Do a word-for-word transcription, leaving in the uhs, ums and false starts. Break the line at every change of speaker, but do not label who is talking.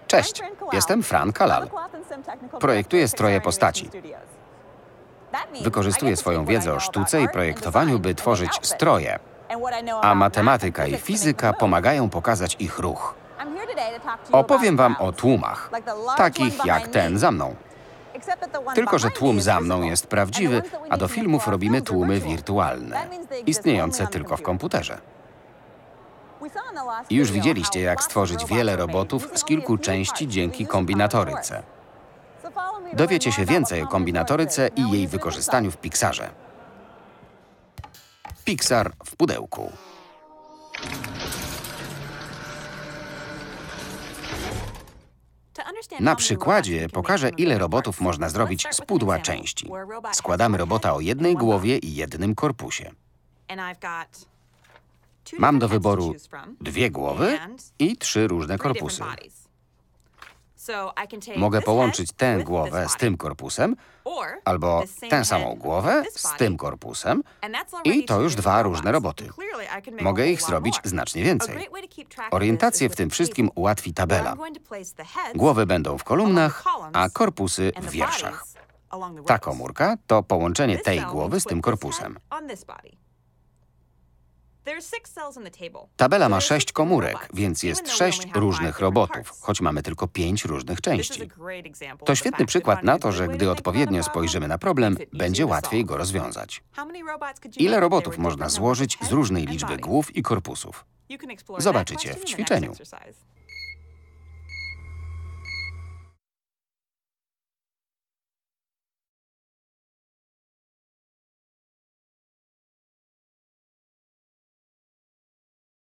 Cześć, jestem Frank Halal. Projektuję stroje postaci. Wykorzystuję swoją wiedzę o sztuce i projektowaniu, by tworzyć stroje, a matematyka i fizyka pomagają pokazać ich ruch. Opowiem wam o tłumach, takich jak ten za mną. Tylko że tłum za mną jest prawdziwy, a do filmów robimy tłumy wirtualne, istniejące tylko w komputerze. I już widzieliście, jak stworzyć wiele robotów z kilku części dzięki kombinatoryce. Dowiecie się więcej o kombinatoryce i jej wykorzystaniu w Pixarze. Pixar w pudełku. Na przykładzie pokażę, ile robotów można zrobić z pudła części. Składamy robota o jednej głowie i jednym korpusie. Mam do wyboru dwie głowy i trzy różne korpusy. Mogę połączyć tę głowę z tym korpusem, albo tę samą głowę z tym korpusem i to już dwa różne roboty. Mogę ich zrobić znacznie więcej. Orientację w tym wszystkim ułatwi tabela. Głowy będą w kolumnach, a korpusy w wierszach. Ta komórka to połączenie tej głowy z tym korpusem. Tabela ma sześć komórek, więc jest sześć różnych robotów, choć mamy tylko pięć różnych części. To świetny przykład na to, że gdy odpowiednio spojrzymy na problem, będzie łatwiej go rozwiązać. Ile robotów można złożyć z różnej liczby głów i korpusów? Zobaczycie w ćwiczeniu.